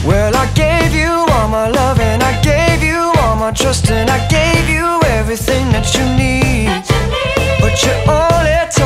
Well, I gave you all my love and I gave you all my trust and I gave you everything that you need. But you only